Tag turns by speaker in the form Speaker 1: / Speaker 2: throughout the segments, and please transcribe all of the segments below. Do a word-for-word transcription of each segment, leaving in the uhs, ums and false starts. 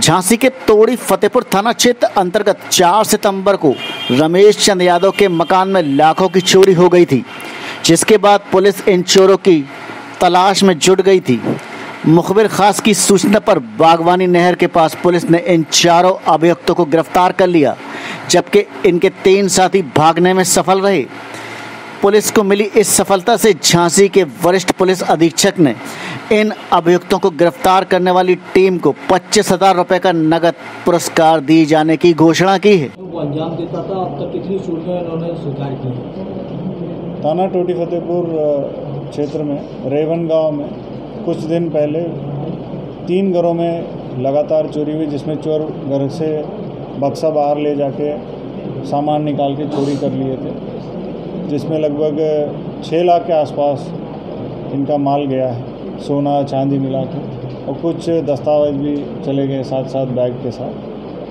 Speaker 1: झांसी के तोड़ी फतेहपुर थाना क्षेत्र अंतर्गत चार सितंबर को रमेश चंद यादव के मकान में लाखों की चोरी हो गई थी, जिसके बाद पुलिस इन चोरों की तलाश में जुट गई थी। मुखबिर खास की सूचना पर बागवानी नहर के पास पुलिस ने इन चारों अभियुक्तों को गिरफ्तार कर लिया, जबकि इनके तीन साथी भागने में सफल रहे। पुलिस को मिली इस सफलता से झांसी के वरिष्ठ पुलिस अधीक्षक ने इन अभियुक्तों को गिरफ्तार करने वाली टीम को पच्चीस हजार रुपए का नगद पुरस्कार दिए जाने की घोषणा की है।
Speaker 2: वो अंजाम देता था। अब तक कितनी चोरियां इन्होंने स्वीकार की है?
Speaker 3: थाना टोटी फतेहपुर क्षेत्र में रेवन गांव में कुछ दिन पहले तीन घरों में लगातार चोरी हुई, जिसमें चोर घर से बक्सा बाहर ले जाके सामान निकाल के चोरी कर लिए थे, जिसमें लगभग छः लाख के आसपास इनका माल गया है, सोना चांदी मिला के, और कुछ दस्तावेज भी चले गए साथ साथ बैग के साथ।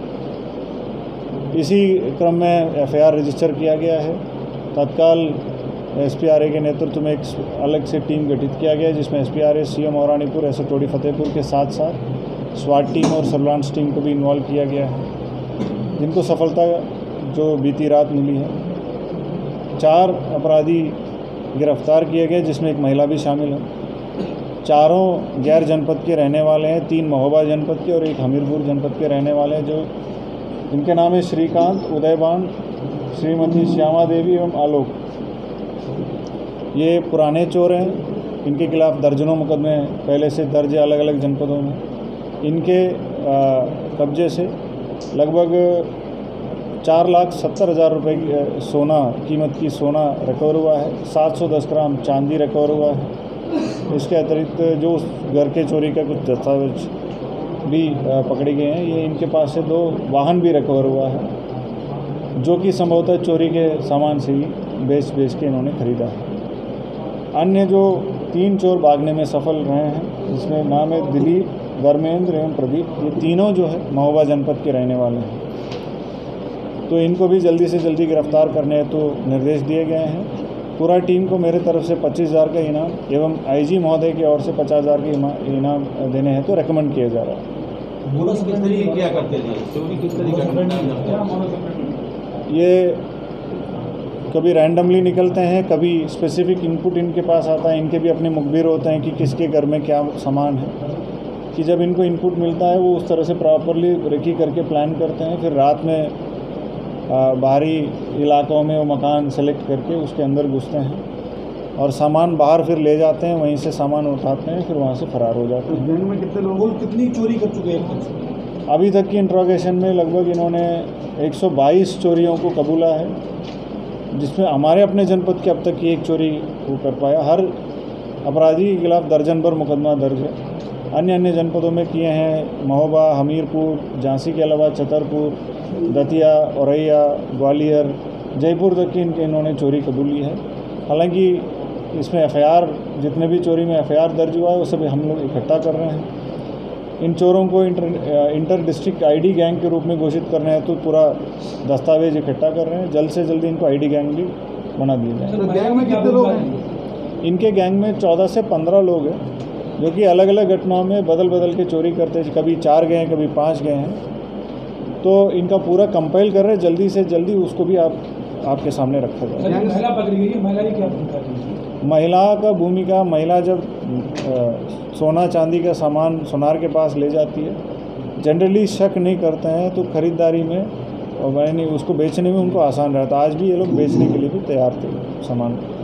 Speaker 3: इसी क्रम में एफ आई आर रजिस्टर किया गया है। तत्काल एस पी आर ए के नेतृत्व में एक अलग से टीम गठित किया गया है, जिसमें S P R A, C M औरानीपुर, एस ओ टोडी फतेहपुर के साथ साथ स्वाट टीम और सर्विलांस टीम को भी इन्वॉल्व किया गया है, जिनको सफलता जो बीती रात मिली है। चार अपराधी गिरफ्तार किए गए, जिसमें एक महिला भी शामिल है। चारों गैर जनपद के रहने वाले हैं, तीन महोबा जनपद के और एक हमीरपुर जनपद के रहने वाले हैं, जो इनके नाम है श्रीकांत, उदयबान, श्रीमती श्यामा देवी एवं आलोक। ये पुराने चोर हैं। इनके खिलाफ दर्जनों मुकदमे पहले से दर्ज है अलग अलग जनपदों में। इनके कब्जे से लगभग चार लाख सत्तर हज़ार रुपये की सोना कीमत की सोना रिकवर हुआ है। सात सौ दस ग्राम चांदी रिकवर हुआ है। इसके अतिरिक्त जो घर के चोरी का कुछ दस्तावेज भी पकड़े गए हैं। ये इनके पास से दो वाहन भी रिकवर हुआ है, जो कि संभवतः चोरी के सामान से ही बेच बेच के इन्होंने खरीदा है। अन्य जो तीन चोर भागने में सफल रहे हैं, जिसमें नाम है दिलीप, धर्मेंद्र एवं प्रदीप। ये तीनों जो है महोबा जनपद के रहने वाले हैं, तो इनको भी जल्दी से जल्दी गिरफ्तार करने तो निर्देश दिए गए हैं। पूरा टीम को मेरे तरफ से पच्चीस हज़ार का इनाम एवं आईजी महोदय की ओर से पचास हज़ार के इनाम देने हैं तो रेकमेंड किया जा रहा है।
Speaker 2: बोनस किस तरीके क्या करते थे? चोरी किस तरीके
Speaker 3: ये कभी रैंडमली निकलते हैं, कभी स्पेसिफिक इनपुट इनके पास आता है। इनके भी अपने मुखबिर होते हैं कि किसके घर में क्या सामान है, कि जब इनको इनपुट मिलता है वो उस तरह से प्रॉपरली रेकी करके प्लान करते हैं। फिर रात में बाहरी इलाकों में वो मकान सेलेक्ट करके उसके अंदर घुसते हैं और सामान बाहर फिर ले जाते हैं, वहीं से सामान उठाते हैं, फिर वहाँ से फरार हो जाते हैं।
Speaker 2: गैंग में कितने लोग कितनी चोरी कर चुके हैं?
Speaker 3: अभी तक की इंट्रोगेशन में लगभग इन्होंने एक सौ बाईस चोरियों को कबूला है, जिसमें हमारे अपने जनपद के अब तक की एक चोरी वो कर पाया। हर अपराधी के खिलाफ दर्जन भर मुकदमा दर्ज है। अन्य अन्य जनपदों में किए हैं, महोबा, हमीरपुर, झांसी के अलावा छतरपुर, दतिया, औरैया, ग्वालियर, जयपुर तक की इनके इन्होंने चोरी कबूली है। हालांकि इसमें एफ आई आर जितने भी चोरी में एफ आई आर दर्ज हुआ है वो सब हम लोग इकट्ठा कर रहे हैं। इन चोरों को inter inter district I D gang के रूप में घोषित करना है, तो पूरा दस्तावेज इकट्ठा कर रहे हैं। जल्द से जल्द इनको आई डी गैंग भी बना दिए जाए।
Speaker 2: तो गैंग में कितने लोग हैं?
Speaker 3: इनके गैंग में चौदह से पंद्रह लोग हैं, जो कि अलग अलग घटनाओं में बदल बदल के चोरी करते हैं। कभी चार गए हैं, कभी पाँच गए हैं। तो इनका पूरा कंपाइल कर रहे हैं, जल्दी से जल्दी उसको भी आप आपके सामने रखा जाए।
Speaker 2: महिला पकड़ी गई है, महिला की क्या भूमिका थी?
Speaker 3: महिला का भूमिका, महिला जब आ, सोना चांदी का सामान सुनार के पास ले जाती है, जनरली शक नहीं करते हैं, तो खरीदारी में और मैंने उसको बेचने में उनको आसान रहता है। आज भी ये लोग बेचने के लिए भी तैयार थे सामान।